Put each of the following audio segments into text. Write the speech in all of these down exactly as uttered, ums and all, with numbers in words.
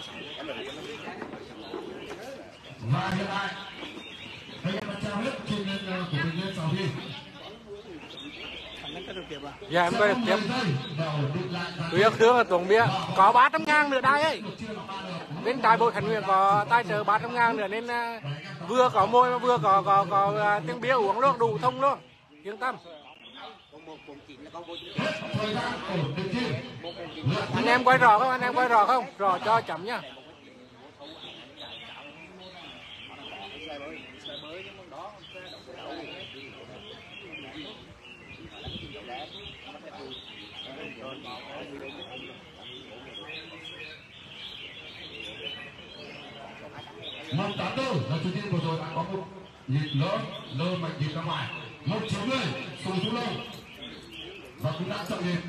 Và hiện tại đây là trao hết trên lên của bệnh nhân Sào Thi. Dạ em coi được tiếp. Tuyệt thương là tuồng bia có ba trăm ngàn nữa đây ấy. Bên tại Bộ Thành Nguyện có tài trợ ba trăm ngàn nữa nên uh, vừa có môi mà vừa có có có uh, tiếng bia uống luôn, đủ thông luôn. Yên tâm. Anh em quay rõ không? Anh em quay rõ không? Rõ cho chấm nhá. một tám tư là chủ tiên vừa rồi đã có một nhịp lỡ lơ mạnh nhịp ra ngoài một chín mươi xuống xuống lâu và cũng đã chậm nhịp.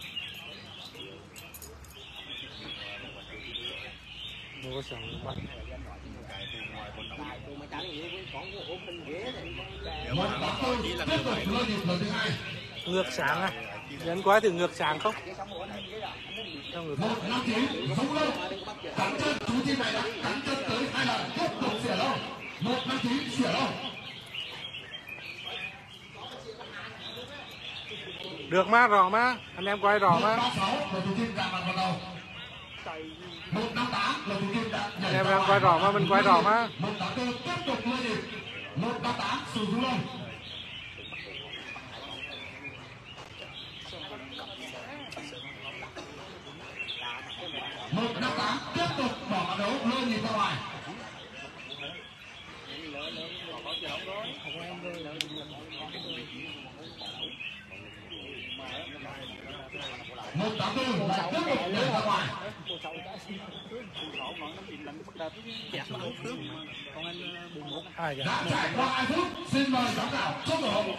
Mua sẵn bắt một tám tư tiếp tục lơ nhịp lần thứ hai. Ngược sáng à? Nhấn quá thử ngược sáng không? một năm chín xuống lâu cắn chân chú tiên này đã cắn chân tới hai lần tiếp tục xỉa lâu một năm chín xỉa lâu. Được má, rõ má, anh em quay rõ má. một ba sáu là chú tiên gạt mặt vào đầu. một năm tám là chú tiên đã nhảy anh em đang quay rõ má, mình quay rõ má. một tám tư tiếp tục lơ nhịp một năm tám xuống xuống lâu. một năm tám tiếp tục bỏ mặt đấu lơ nhịp ra ngoài. một tám tư lại tiếp tục đẩy ra ngoài. Đã trải qua hai phút, xin mời giám khảo chúc mừng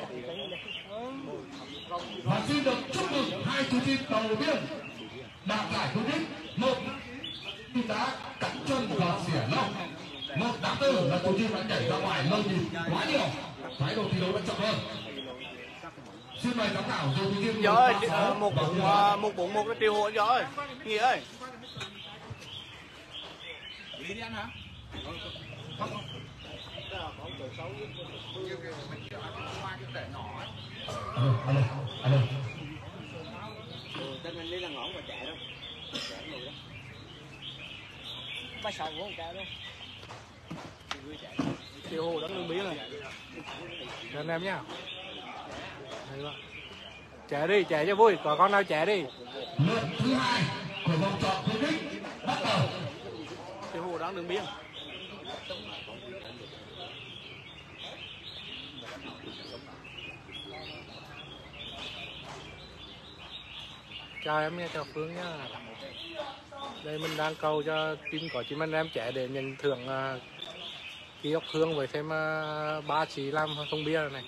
và xin được chúc mừng hai chú chim đầu tiên đạt giải khuyến khích. Một chú đã cắn chân và xỉa lông, một tám tư là chú chim đã nhảy ra ngoài lông nhịp quá nhiều, thái độ thi đấu đã chậm hơn. Xin mời giám khảo rồi chú chim rồi một bốn một bốn một cái triệu hộ rồi Nghĩa ơi. Đi đi ăn hả? Alo, alo, alo. Tên mình đi là ngõ mà chạy đâu. Chạy mùi đó. Ba sầu của chạy đâu. Triệu hồ đánh lương bí này. Anh em nhá. Chạy đi, chạy cho vui, có con nào chạy đi. Lượt thứ hai của vòng chọn khuyến khích bắt đầu. Triệu hồ đánh đường biên. Chào em nha, chào Phương nhá. Đây mình đang cầu cho team có chim anh em trẻ để nhận thưởng uh, ký ốc hương với thêm uh, ba chỉ làm thùng bia này.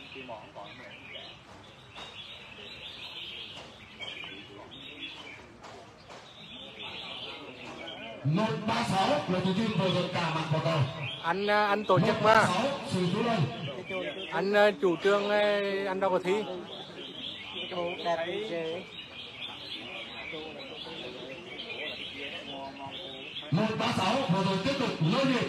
một ba sáu là chú chim vừa rồi cả mặt vào đầu. Anh uh, anh tổ chức mà. Anh uh, chủ trương uh, anh đâu có thi. một ba sáu vừa rồi tiếp tục lơ nhịp.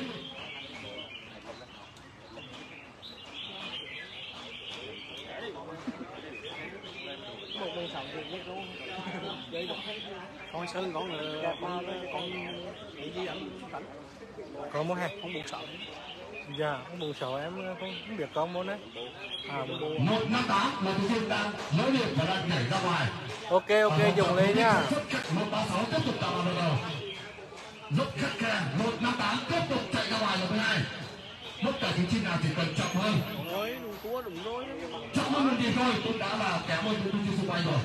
Một bên sòng thì nhất luôn. Con Sơn con là con con bị gì anh cảnh. Con muốn hay Không buồn sợ. dạ không buồn sợ em không, không biết con muốn đấy. À, một năm tám là chú chim đang lơ nhịp và đang nhảy ra ngoài. ok ok dùng lên nhá. một ba sáu tiếp tục tạo vào đầu. Rất khắt khe. một năm tám tiếp tục chạy ra ngoài lần thứ hai. Tất cả những chim nào chỉ cần chậm hơn. Rồi, đúng cua đúng rồi. Chậm hơn một gì thôi cũng đã là kém hơn những chim xung quanh rồi.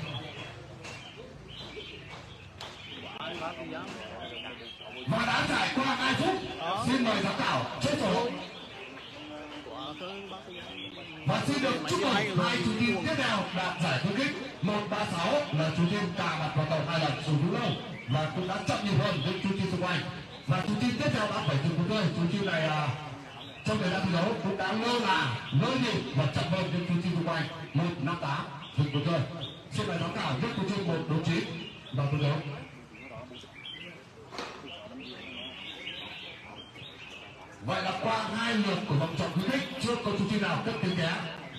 Và đã trải qua hai phút. Xin mời giám khảo chốt sổ. Và xin được chúc mừng hai chú chim tiếp theo đạt giải khuyến khích. một ba sáu là chú chim cà mặt vào tàu hai lần xuống thứ lâu và cũng đã chậm nhiều hơn những chú chim xung quanh. Và chú chim tiếp theo đã phải dừng một rơi. Chú chim này à, trong thời gian thi đấu cũng đã lơ là lơ nhịp và chậm hơn những chú chim xung quanh. một năm tám dừng một rơi. Xin mời giám khảo nhất chú chim một đấu trí vào thi đấu. Vậy là qua hai lượt của vòng chọn khuyến khích chưa có chú chim nào cất tiếng ké.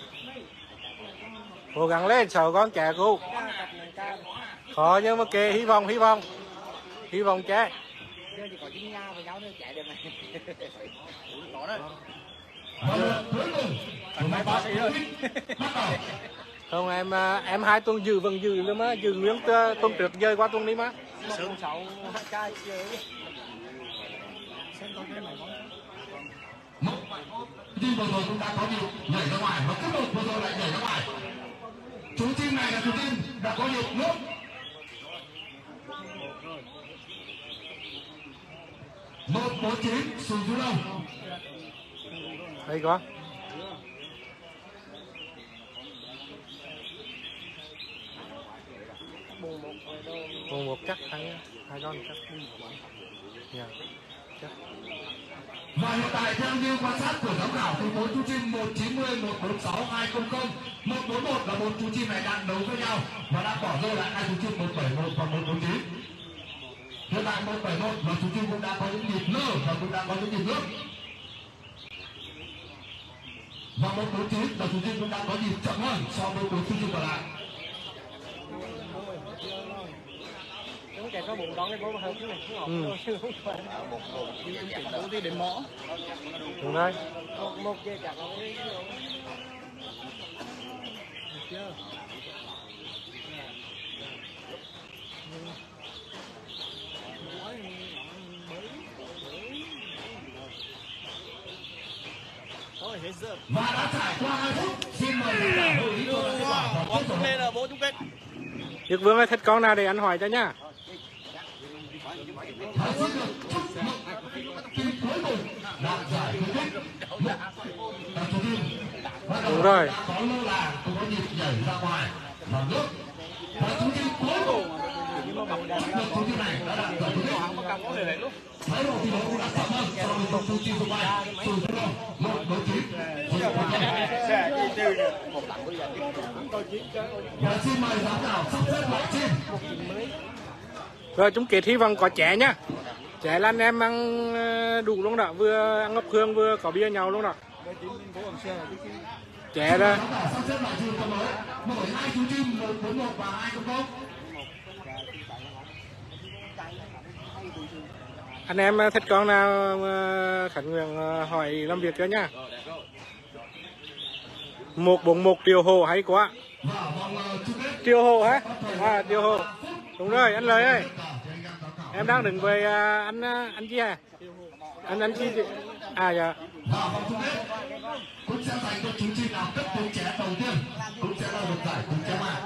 Cố gắng lên, sợ con trẻ cô. Khó nhưng mà kệ, hy vọng, hy vọng. Hy vọng trẻ. Giờ chỉ có chim nha với nhau nữa chạy được này. Có đấy. Và lượt cuối cùng của vòng chọn khuyến khích bắt đầu. Không em em hai tuần giữ vẫn giữ nữa mà, giữ nguyên tuần trước rơi qua tuần đi mà. Sớm sáu hai cái chơi. Xem con cái này Một chim vừa rồi cũng đã có nhịp nhảy ra ngoài và tiếp tục vừa rồi lại nhảy ra ngoài. Chú chim này là chú chim đã có nhịp nước. Một bốn chín Sùng Phú Đông. Hay quá. Buồn một chắc hai hai con chắc. Yeah. Chắc. Và hiện tại theo như quan sát của giám khảo thì bốn chú chim một chín không, một bốn sáu, hai không không, một bốn một là bốn chú chim này đang đấu với nhau và đã bỏ rơi lại hai chú chim một bảy một và một bốn chín. Hiện tại một bảy một và chú chim cũng đã có những nhịp lơ và cũng đã có những nhịp nước. Và một bốn chín là chú chim cũng đã có nhịp chậm hơn so với bốn chú chim còn lại. Đúng kẹt có bụng đón cái bố mà hơn cái này không ngọt chứ không phải. Bố đi đến mỏ. Đúng đấy. Một một dây chặt nó đi. Chưa. Và đã trải qua hai phút, xin mời tất cả hội ý cho kết quả và kết quả. Lên là bố chung kết. Đức Vương ơi, thích con nào để anh hỏi cho nhá. Và xin được chúc mừng team cuối cùng đạt giải khuyến khích một là chú team. Đúng rồi. Có lô làng cũng có nhịp nhảy ra ngoài và nước. Và chú team cuối cùng được chú team này đã đạt giải khuyến khích. Thái độ thi đấu cũng đã chậm hơn so với một chú team xung quanh. Sùng Phú Đông một đối chín. Và xin mời giám khảo sắp xếp lại team. Rồi chúng kết hy vọng có trẻ nhá. Trẻ là anh em ăn đủ luôn đó, vừa ăn ốc hương vừa có bia nhau luôn đó. Trẻ đó. Sắp xếp lại team cho mới. Mỗi hai chú team một bốn một và hai không không. Anh em thích con nào Khánh Nguyễn hỏi làm việc cho nhá. một bốn một Triều Hồ hay quá. Triều Hồ hả? À Triều Hồ. Đúng rồi anh Lợi ơi. Em đang đứng với anh anh chi hả? Anh anh chi à dạ. Và vòng chung kết cũng sẽ dành cho chú chim nào cất tiếng trẻ đầu tiên cũng sẽ là được giải tiếng trẻ mà.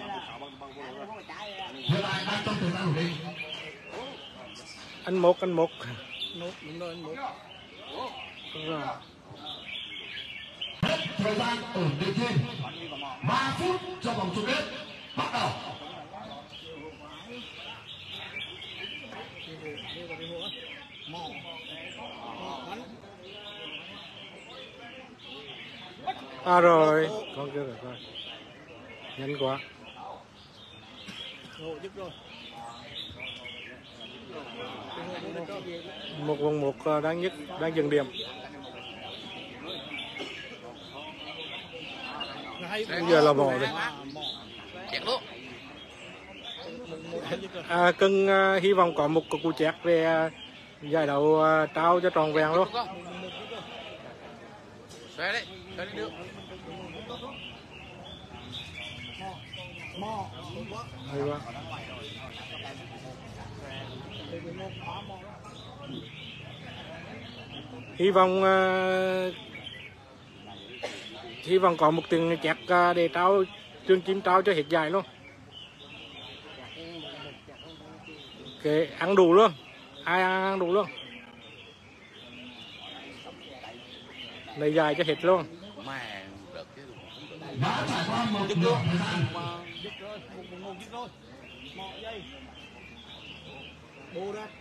Hiện tại đang trong thời gian ổn định. Anh một anh một. Một đúng rồi anh một. Đúng rồi. Hết thời gian ổn định trên ba phút cho vòng chung kết bắt đầu. À rồi, con kia rồi coi. Nhanh quá. Một vòng một đang nhất đang dừng điểm. Bây giờ là mỏ rồi. À, cưng uh, hy vọng có một cú chẹt về uh, giải đấu uh, trao cho tròn vẹn luôn. Xoay đấy, xoay đi được. Hay quá. Hy vọng uh, hy vọng có một tiếng chẹt uh, để trao chương trình trao cho hết giải luôn. Ok, ăn đủ luôn. Ai ăn, ăn đủ luôn. Lấy dài cho hết luôn. Đã trải qua một nửa thời gian. Bù ra.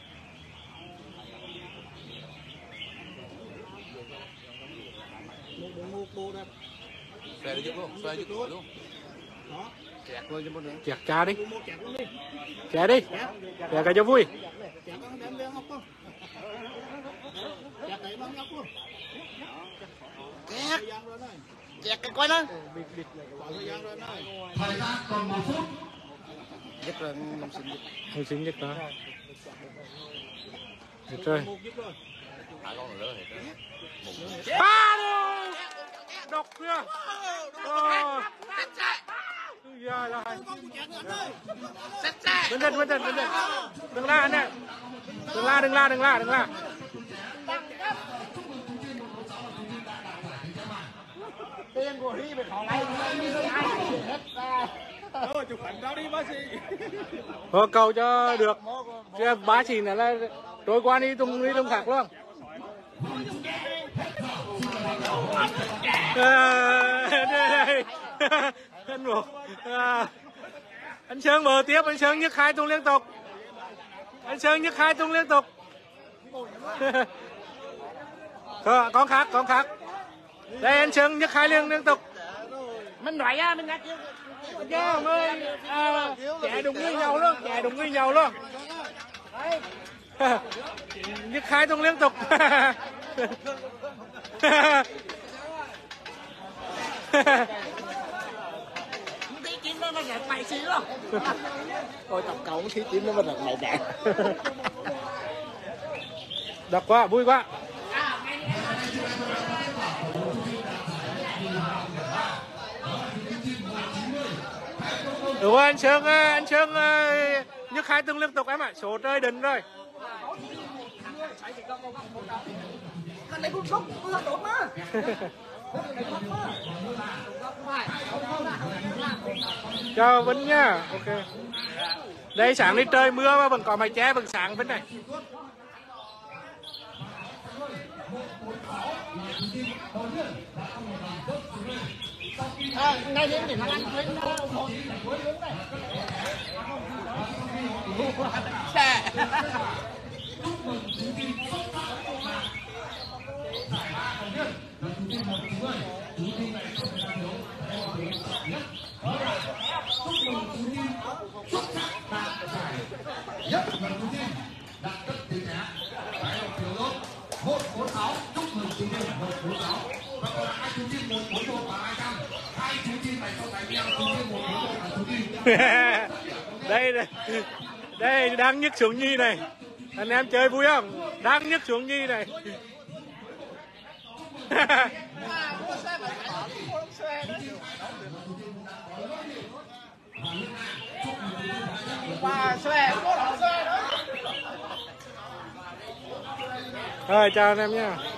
Một bốn một bù ra. Xoay được luôn, xoay được luôn. Đó. chẹt cha đi, chẹt đi, chẹt cả cho vui. Chẹt, chẹt cái quay đó. Thời gian còn một phút. Nhất rồi, năm sinh nhất. Năm sinh nhất đó. Được rồi. Ba luôn. Độc kìa. Ồ. Dạ rồi. Bình tĩnh, bình tĩnh, bình tĩnh. Đừng la anh ơi. Đừng la, đừng la, đừng la, đừng la. Tiền của Huy phải khó lấy. Ờ, chụp ảnh đó đi bác sĩ. Ờ, cầu cho được. Chứ bá chỉ là, là trôi qua đi tung đi tung khác luôn. À, đây đây. Anh một. À, anh Sơn mở tiếp, anh Sơn nhấc hai tung liên tục. Anh Sơn nhấc hai tung liên tục. Có, con khác, con khác. Đây anh Sơn nhấc hai liên liên tục. Mình nói á, mình nhắc chứ. Dạ, mới à, chạy đúng với nhau luôn, chạy đúng với nhau luôn. Nhấc hai tung liên tục. Tí chín nó là mày xí luôn. Ôi tập cậu tí chín nó là mày đẹp. Đọc quá, vui quá. Đúng rồi, anh Sơn, anh Sơn nhấc hai tung liên tục em ạ, số trời đỉnh rồi. Chào Vinh nha, ok. Đây sáng đi trời mưa mà vẫn có mái che vẫn sáng Vinh này. À, ngay đến để thằng anh lên một xe. một bốn sáu chúc mừng chú Thiên một bốn sáu và còn hai chú Thiên một bốn một và hai trăm hai chú Thiên này sau này nhau chú Thiên một bốn một và chú Thiên đây đây đây đang nhấc xuống nhi này, anh em chơi vui không? Đang nhấc xuống nhi này. Rồi chào anh em nha.